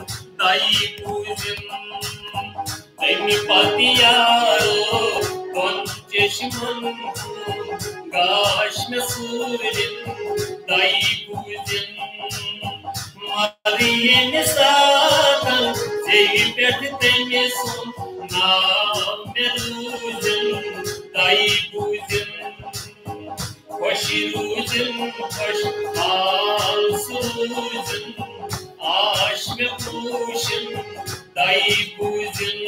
दाई पूजन तमी पतियारो पंचशमन गाश में सूर्यन दाई पूजन मरियन सातन जेई पेट तमी सुन नाम रूजन दाई पूजन खुशी रूजन खुश हाल सूजन आश में पूजन दाई पूजन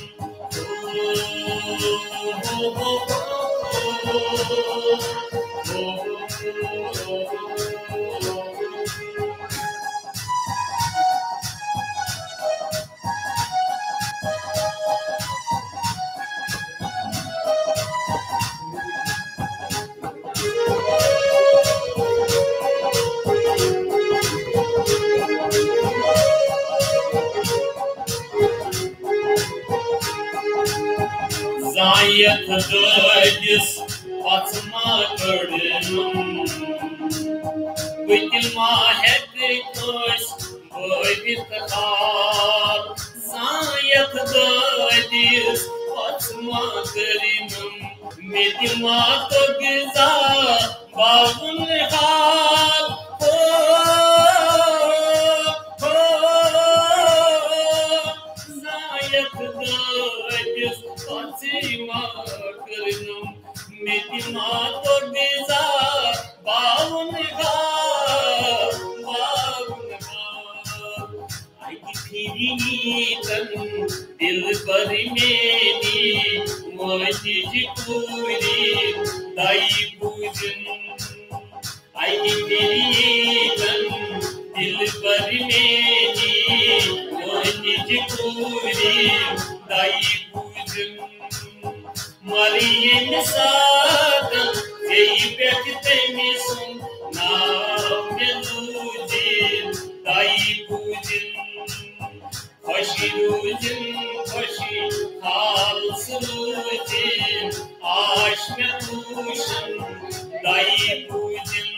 Zayat dödüs atma gördüm Bütülma hep köş boydit kal Zayat dödüs atma gördüm Medima to güzel bağın hal Zayat dödüs Fatima karnım Medina to güzel bağın hal Ay फिरीतन दिल पर मेरी मोजी पूरी दाई पूजन आई फिरीतन दिल पर मेरी मोजी पूरी दाई पूजन मरियन सातन यही बैठते में सुन नाम दूजे दाई पूजन खुशी रूजन खुशी हाल सुरूजन आश में पूषन दाई पूजन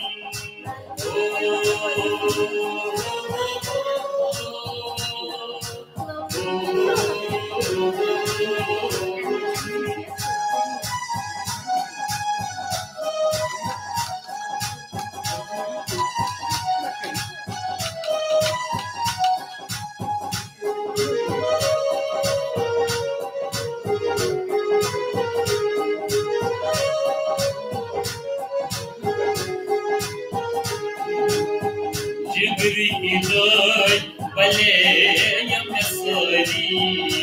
जिगरी इदय बले यमसरी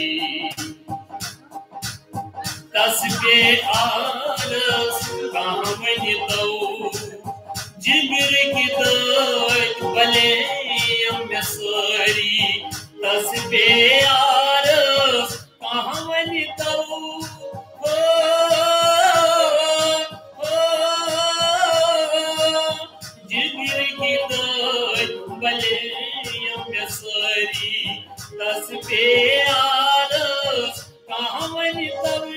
तस्बे आरस कामनि दौ जिगरी इदय बले यमसरी तस्बे आरस कामनि दौ बले यमसरी तस्बे आरस कामनि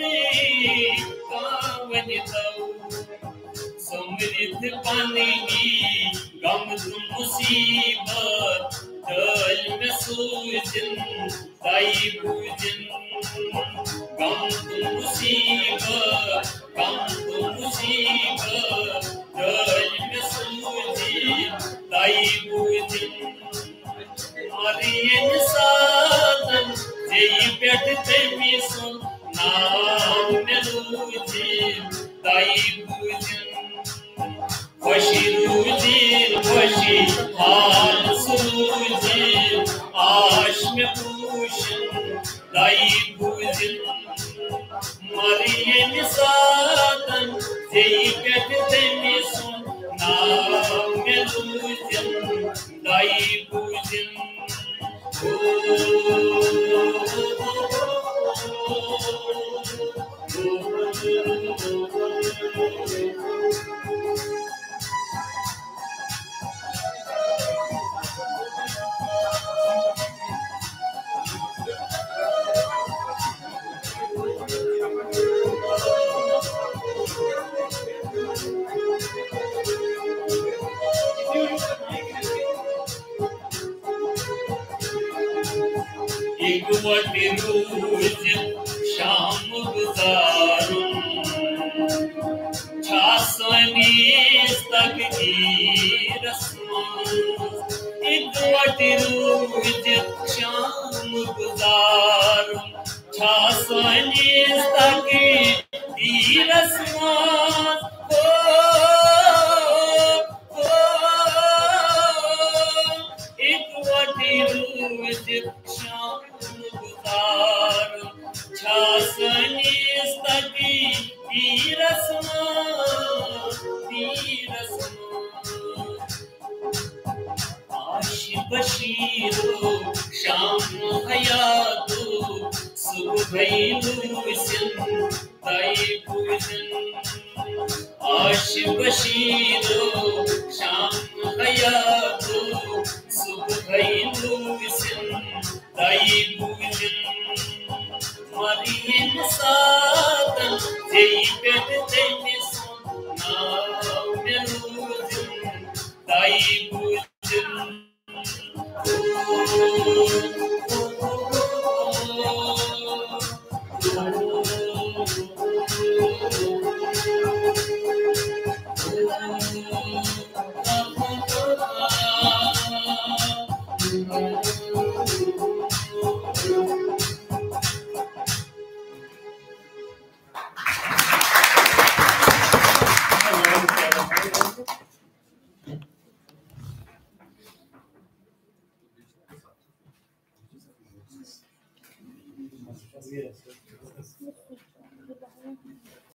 तव समृद्ध पानी गम मुसीबत दल में सूजन दाई पूजन गम मुसीबत दल में सूजन दाई पूजन मरियन सातन जेई बैठते में सुन नाम रूजन दाई पूजन खुशी रूजन खुशी हाल सूजन आश में पूषन दाई पूजन मरियन सातन जेई बैठते में सुन नाम रूजन दाई पूजन इकवट रूज शाम गुजारुं छासनीस तकदीरस मंज इकवट रूज शाम गुजारुं छासनीस तकदीरस मंज रूज शाम गुजारुं छासनीस तकदीरस मंज आश बशीरो शाम हयातो सुबह लूसिन ताई पूजन आश बशीरो शाम हयातो सुबह लूसिन ताई